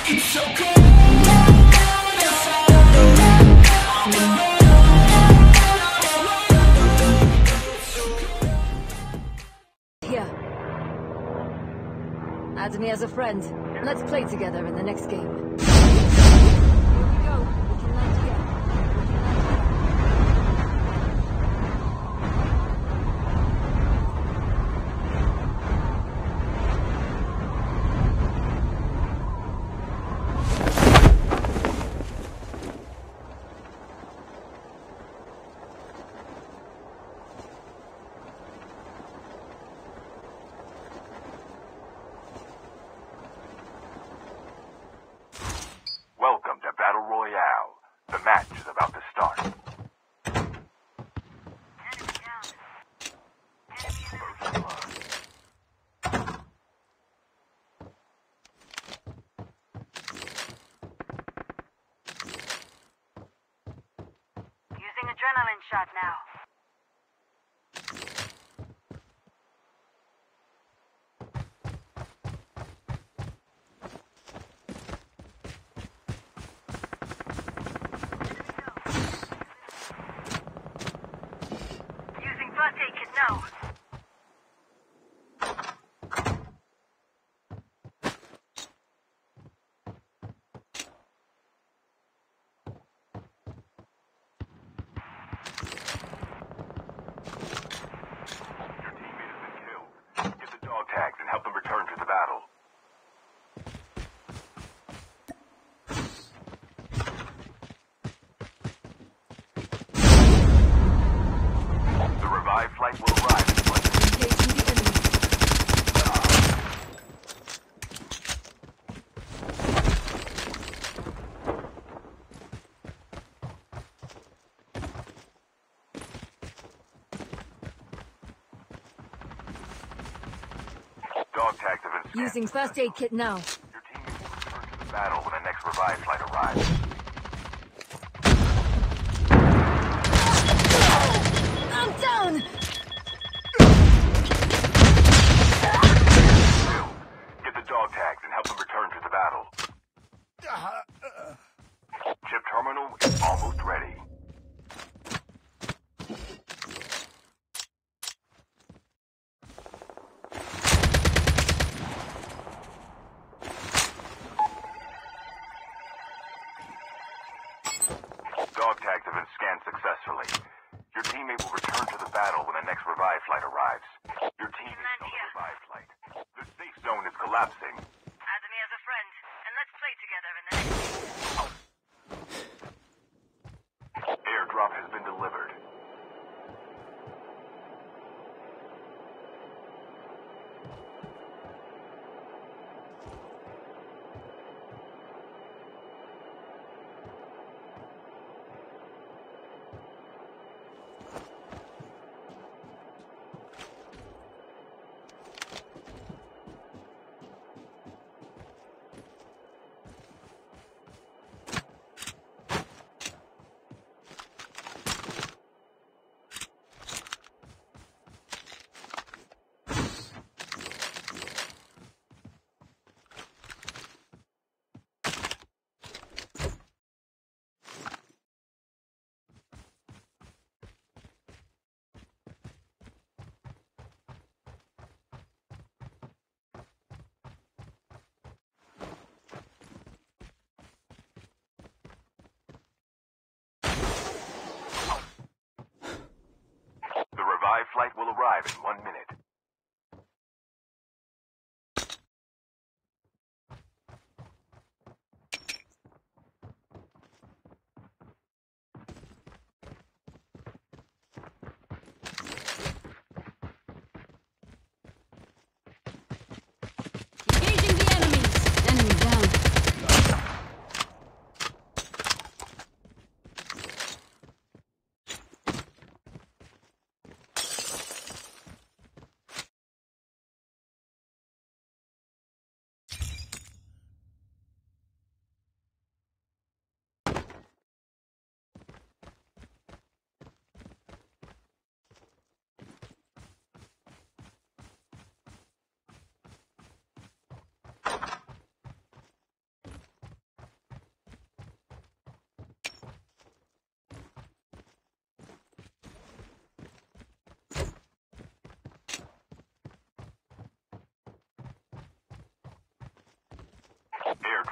Here. Add me as a friend. Let's play together in the next game. Here we go. We can land again. Welcome to Battle Royale. The match is about to start. Enemy down. First blood. Using adrenaline shot now. Using first aid kit now. Your teammate has been killed. Get the dog tags and help them return to the battle. The revived flight will arrive in 1 minute. Engaging the enemy. Dog tags have been scanned. Using first aid kit now. Your teammate will return to the battle when the next revived flight arrives. I'm down! Get the dog tags and help them return to the battle. Chip terminal is almost ready. Dog tags have been scanned successfully. Your teammate will return to the battle when the next revived flight arrives. Your team is on the revived flight. The safe zone is collapsing. Add me as a friend, and let's play together in the next game. Airdrop has been delivered.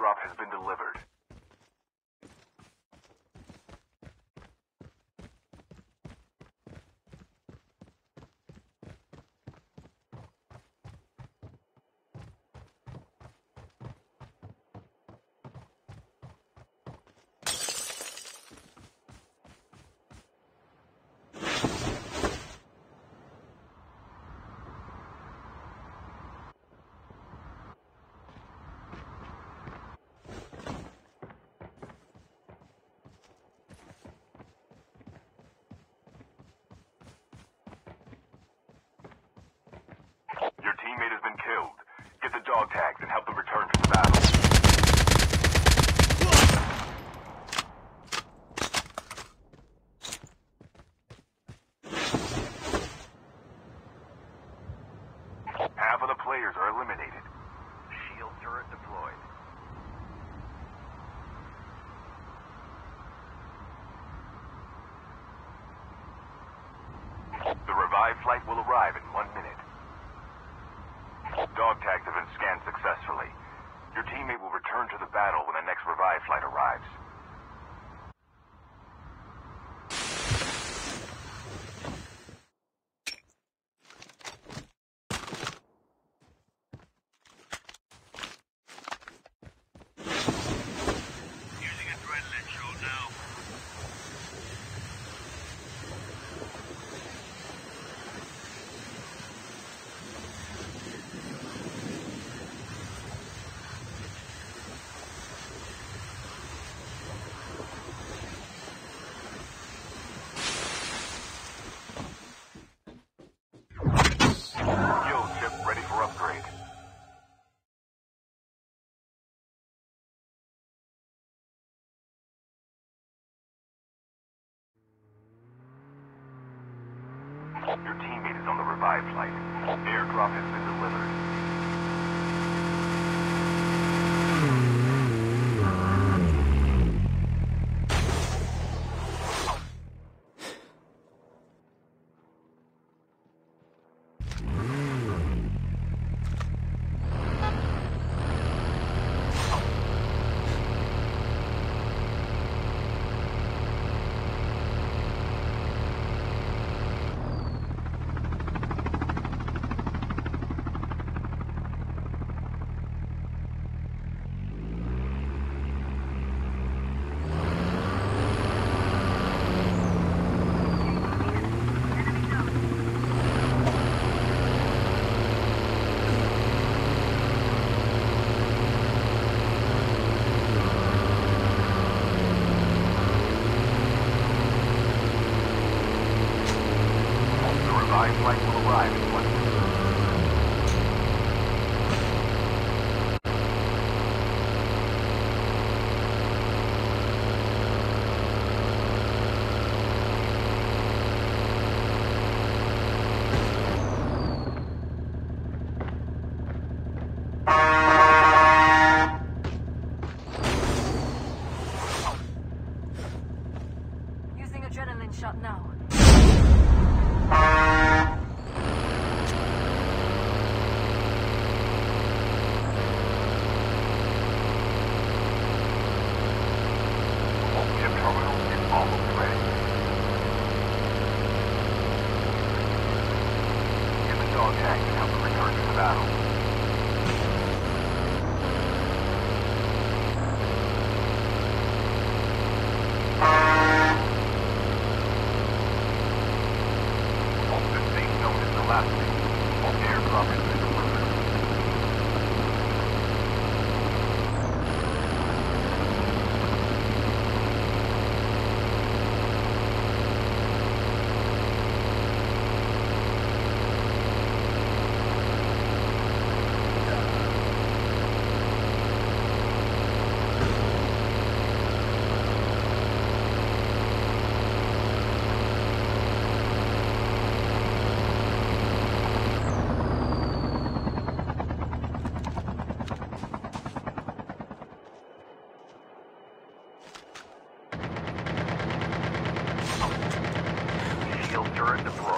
airdrop has been delivered. Your teammate has been killed. Get the dog tags and help them return to the battle. Half of the players are eliminated. Shield turret deployed. The revived flight will arrive in 1 minute. Dog tags have been scanned successfully. Your teammate will return to the battle when the next revive flight arrives. Using adrenaline shot now. Fuel ship ready for upgrade. Your teammate is on the revive flight. Airdrop has been delivered. The revived flight will arrive in 1 minute. Using adrenaline shot now. Ship terminal is almost ready. Get the dog tags and help them return to the battle. The safe zone is collapsing. Airdrop has been delivered. Shield turret deployed.